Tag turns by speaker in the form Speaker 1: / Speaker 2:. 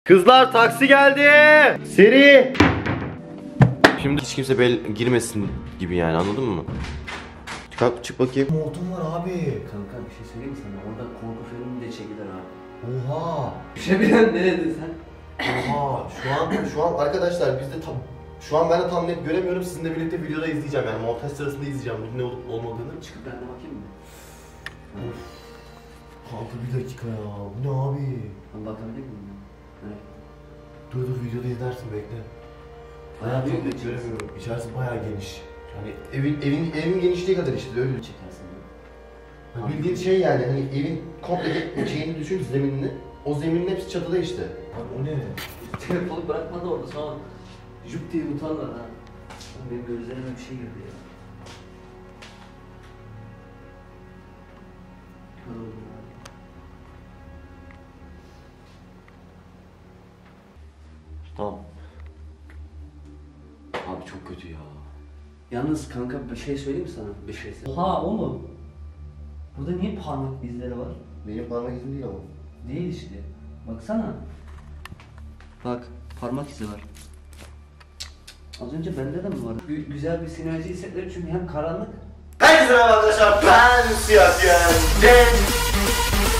Speaker 1: Kızlar taksi geldi. Seri. Şimdi hiç kimse girmesin gibi yani, anladın mı? Çık bakayım.
Speaker 2: Montum var abi.
Speaker 3: Kanka bir şey söyleyeyim mi sana? Orada korku filmi de çekilir abi.
Speaker 2: Oha.
Speaker 3: Bir şey bilen ne dedin sen?
Speaker 2: Oha. Şu an arkadaşlar biz de şu an ben de tam net göremiyorum. Sizinle birlikte videoda izleyeceğim yani montaj sırasında izleyeceğim bunun ne olup olmadığını.
Speaker 3: Çıkıp ben de bakayım mı?
Speaker 2: Of. Kanka bir dakika ya. Bu ne abi?
Speaker 3: Ben bakabilir miyim? Evet.
Speaker 2: Dur videoda izlersin bekle.
Speaker 3: Bayağı büyük bir
Speaker 2: göremiyorum. İçerisi bayağı geniş. Yani evin genişliği kadar işte öyle.
Speaker 3: Çekersin ya.
Speaker 2: Hani bildiğin şey yani hani evin komple şeyini düşün, zeminini. O zeminin hepsi çatıda işte. Abi o ne?
Speaker 3: Telefonu bırakmadı orada sonra jüp diye yutarlar ha. Benim gözlerime bir şey girdi ya. Kör oldum abi.
Speaker 1: Tamam. Abi çok kötü ya.
Speaker 3: Yalnız kanka bir şey söyleyeyim mi sana? Bir şey söyleyeyim. Oha o mu? Burada niye parmak izleri var?
Speaker 2: Benim parmak izim değil ama.
Speaker 3: Değil işte. Baksana. Bak parmak izi var. Az önce bende de mi vardı? Güzel bir sinerji hissettim çünkü hem karanlık.
Speaker 2: Herkese merhaba arkadaşlar, ben Siyah Yön.